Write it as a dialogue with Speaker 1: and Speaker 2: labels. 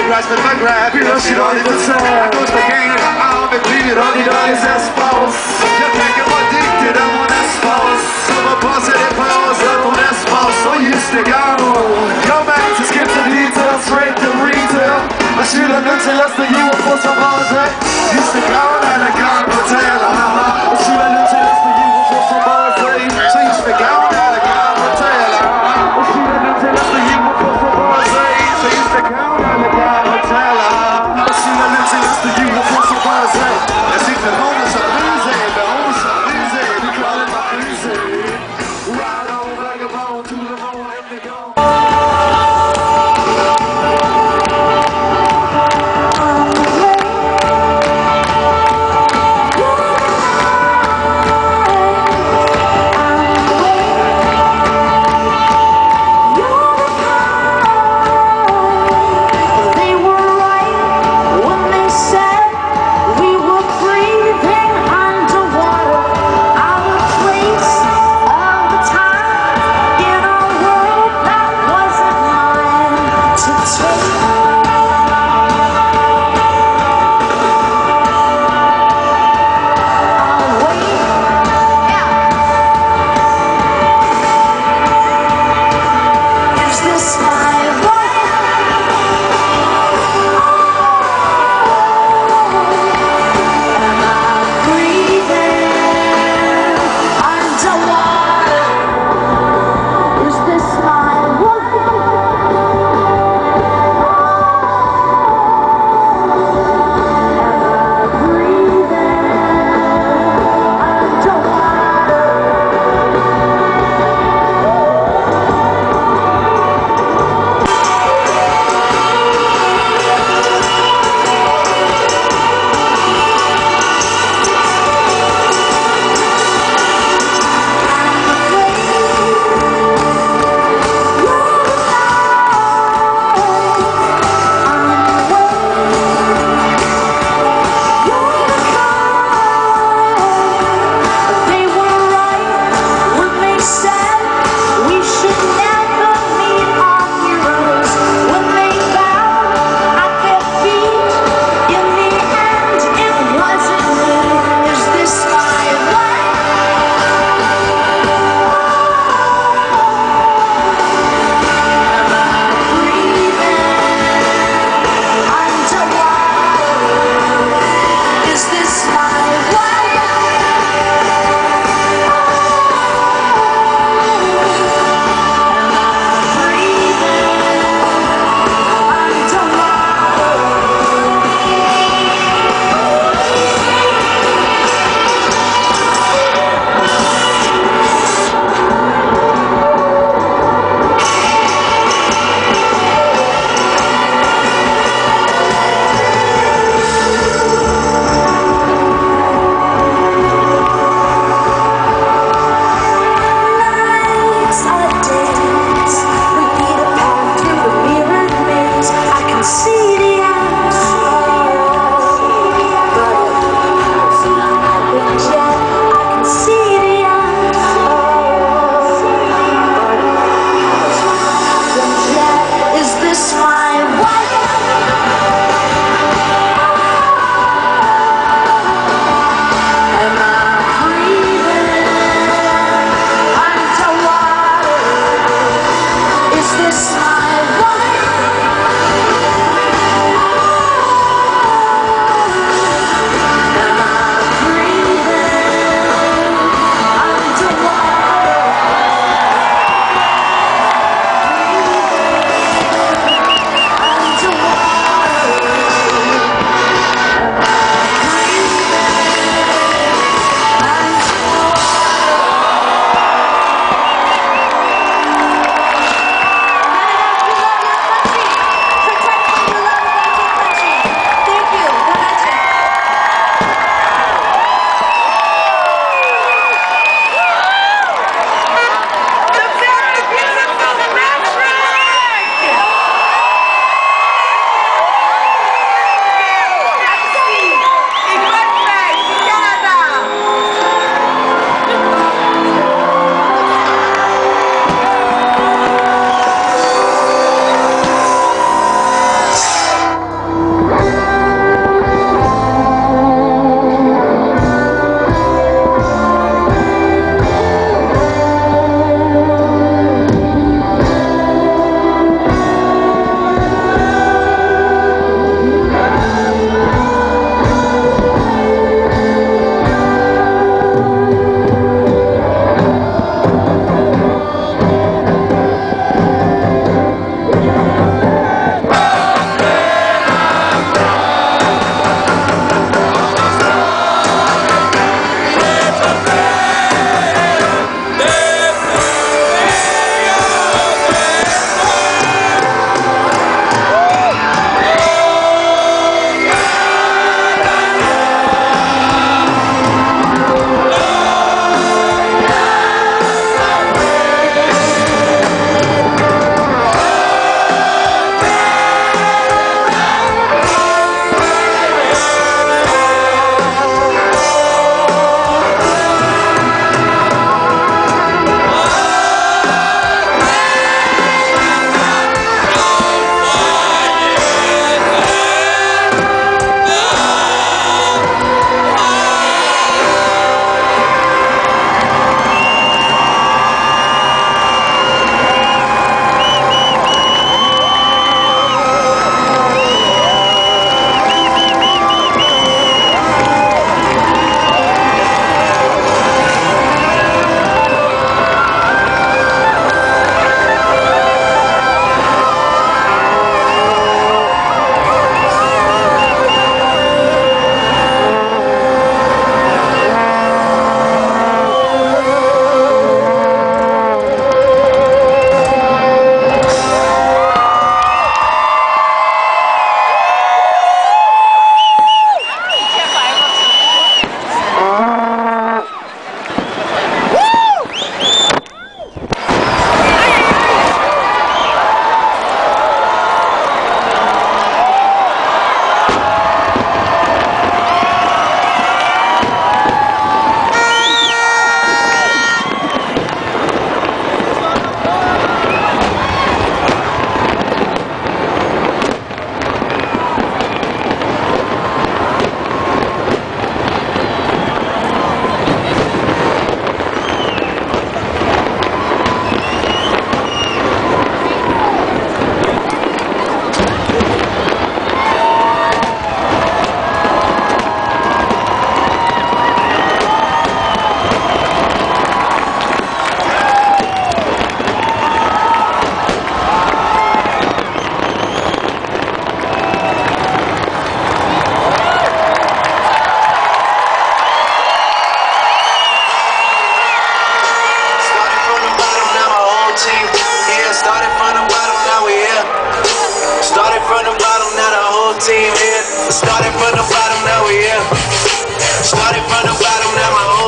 Speaker 1: med McGrath. Vi løs i dårligt fortalt. Akkustagen er med blivet og de dårlige sæspaus. Jeg tænker på digtet af mon æspaus. Så var på sig det på os, at mon æspaus. Så just det gammel. Kom med til skift til detail, straight to retail. Og skylder nødt til at stå hiver på så meget sag. Just det gammel, han er gang på taler. Og skylder nødt til at stå hiver på så meget sag. Så just det gammel, han er gang på taler. Og skylder nødt til at stå hiver på så meget sag. Så just det gammel, han er gang på taler. Og skylder nødt til at stå hiver på så meget sag. Jeg siger til homeless og lyse, med homeless og lyse. Vi kalder mig lyse. Ride on like a bone to the moon and they go.
Speaker 2: team. Yeah, started from the bottom, now we here. Started from the bottom, now the whole team here. Started from the bottom, now we here. Started from the bottom, now my whole